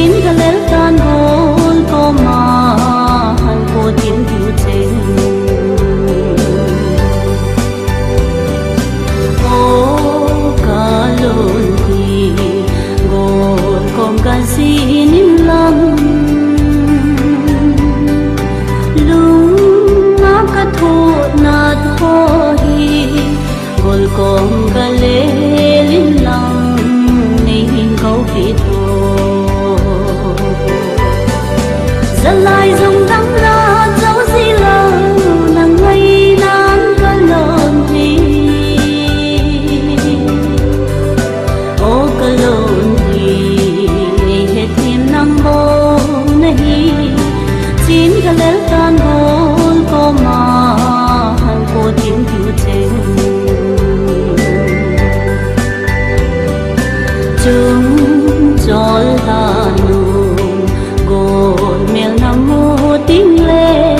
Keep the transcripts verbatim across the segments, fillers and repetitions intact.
chín cái lel tan hồn có mà hàn cô tím thiếu trên ô cả lồn thì gồn com ca si nín lắm lung ngã cả thô nát ho hi gồn com ca lê linh lăng nên câu phi thô dân lai dùng đắng ra dấu gì lâu nàng ngây nắng cả lồn thì ô cả lồn thì hết thêm nắng bố này chín cái lel tan hồn có mà hàn cô tím thiếu trên chúng cho là nụ gồn mèo nằm mô tiếng lê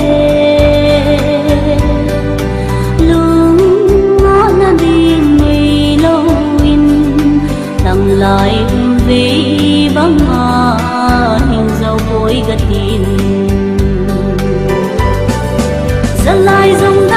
lưng ngõ na đi ngày lâu in nằm lại vì băng mà hình dấu bối gật tin dân lai dùng